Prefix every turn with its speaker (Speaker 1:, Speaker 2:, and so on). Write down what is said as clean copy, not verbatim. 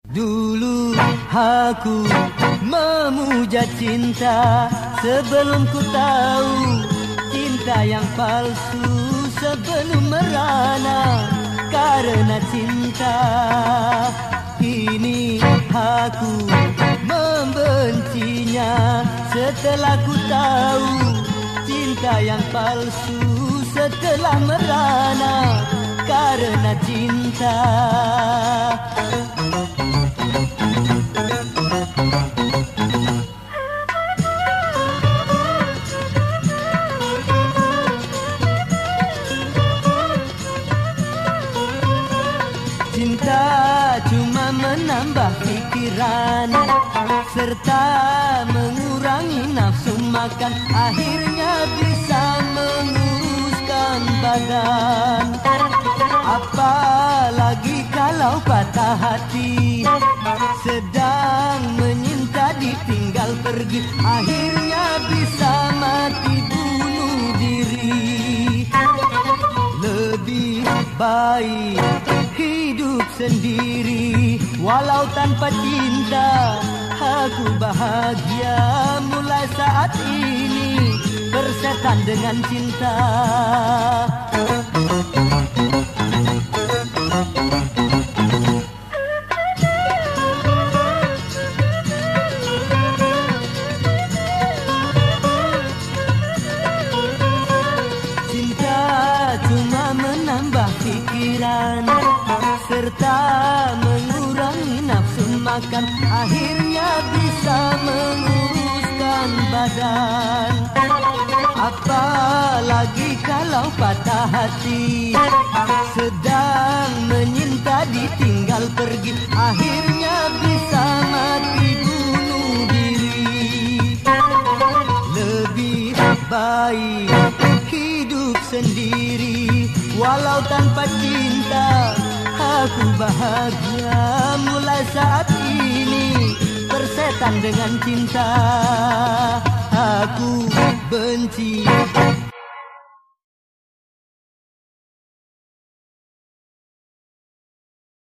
Speaker 1: Dulu aku memuja cinta sebelum ku tahu cinta yang palsu, sebelum merana karena cinta. Kini aku membencinya setelah ku tahu cinta yang palsu, setelah merana karena cinta. Cinta cuma menambah pikiran serta mengurangi nafsu makan, akhirnya bisa menguruskan badan. Apalagi kalau patah hati, sedang menyinta ditinggal pergi, akhirnya bisa mati bunuh diri. Lebih baik hidup sendiri, walau tanpa cinta aku bahagia. Mulai saat ini bersetan dengan cinta. Cinta cuma menambah pikiran serta mengurangi nafsu makan, akhirnya bisa menguruskan badan. Apalagi kalau patah hati, sedang menyinta ditinggal pergi, akhirnya bisa mati bunuh diri. Lebih baik hidup sendiri, walau tanpa cinta aku bahagia. Mulai saat ini bersetan dengan cinta. Aku benci